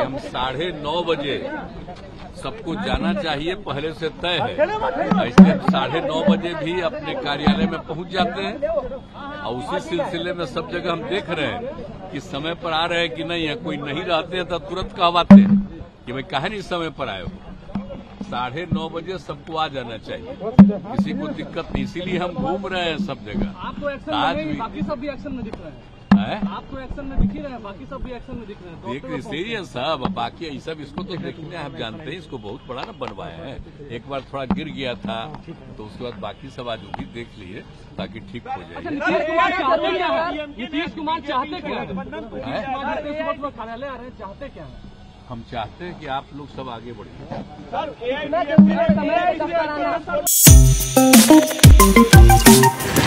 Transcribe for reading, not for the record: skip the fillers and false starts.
हम 9:30 बजे सबको जाना चाहिए, पहले से तय है। इसलिए 9:30 बजे भी अपने कार्यालय में पहुंच जाते हैं और उसी सिलसिले में सब जगह हम देख रहे हैं कि समय पर आ रहे हैं कि नहीं है। कोई नहीं रहते हैं तो तुरंत कहवाते हैं कि भाई काहे नहीं समय पर आए हो। 9:30 बजे सबको आ जाना चाहिए, किसी को दिक्कत नहीं। इसीलिए हम घूम रहे हैं सब जगह। आपको एक्शन आज में भी बाकी सब भी एक्शन में दिख रहे हैं। आपको एक्शन में दिख ही रहे हैं, बाकी सब भी एक्शन में दिख रहे हैं। देख रहे ये सब, बाकी ये सब इसको तो देखने आप जानते हैं, इसको बहुत बड़ा ना बनवाया है। एक बार थोड़ा गिर गया था तो उसके बाद बाकी सब आज भी देख लिए ताकि ठीक हो जाए। नीतीश कुमार चाहते क्या है? नीतीश कुमार चाहते क्या है? कार्यालय आ रहे हैं, चाहते क्या है? हम चाहते हैं कि आप लोग सब आगे बढ़िए।